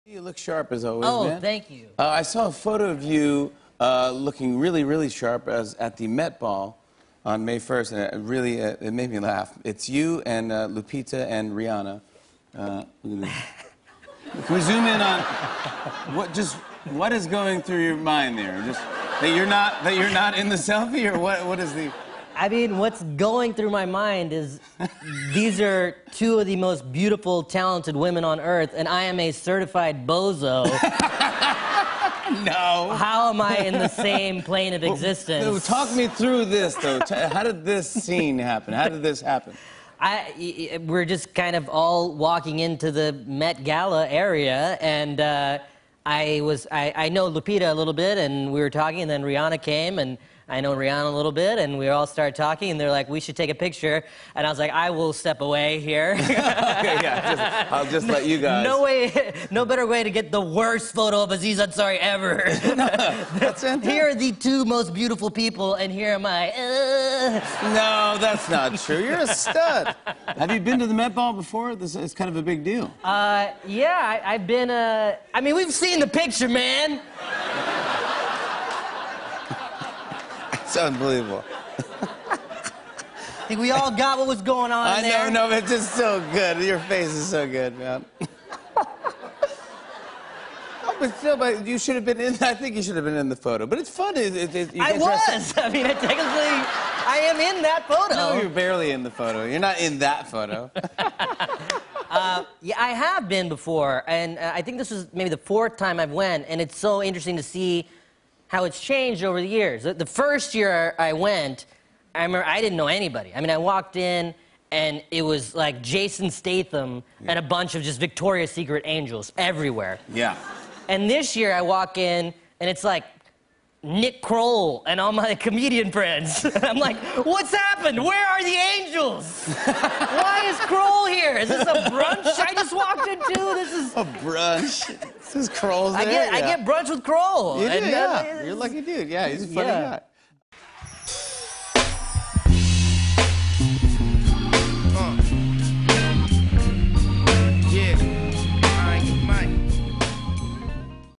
You look sharp as always, Oh, man. thank you. I saw a photo of you looking really, really sharp at the Met Ball on May 1st, and it really it made me laugh. It's you and Lupita and Rihanna. Look at this. Can we zoom in on what is going through your mind there? Just that you're not in the selfie, or what is the? I mean, what's going through my mind is these are two of the most beautiful, talented women on earth, and I am a certified bozo. No. How am I in the same plane of existence? No, talk me through this, though. How did this scene happen? How did this happen? We're just kind of all walking into the Met Gala area, and I know Lupita a little bit, and we were talking, and then Rihanna came, and I know Rihanna a little bit, and we all started talking, and they're like, we should take a picture. And I was like, I will step away here. Okay, yeah, I'll just let you guys. No better way to get the worst photo of Aziz Ansari ever. That's fantastic. Here are the two most beautiful people, and here am I. No, that's not true. You're a stud. Have you been to the Met Ball before? This is kind of a big deal. Yeah, I've been, I mean, we've seen the picture, man. It's unbelievable. I think we all got what was going on in there. I know, but it's just so good. Your face is so good, man. Oh, but still, you should have been in. I think you should have been in the photo. But it's fun. I was. I mean, technically, I am in that photo. No, you're barely in the photo. You're not in that photo. Yeah, I have been before, and I think this was maybe the 4th time I've went, and it's so interesting to see how it's changed over the years. The first year I went, I remember I didn't know anybody. I mean, I walked in, and it was like Jason Statham and a bunch of just Victoria's Secret angels everywhere. Yeah. And this year I walk in, and it's like Nick Kroll and all my comedian friends. I'm like, what's happened? Where are the angels? Why is Kroll here? Is this a brunch I just walked into? This is a brunch. This is Kroll's there. I get brunch with Kroll. You do, yeah. You're a lucky dude. Yeah, he's a funny guy.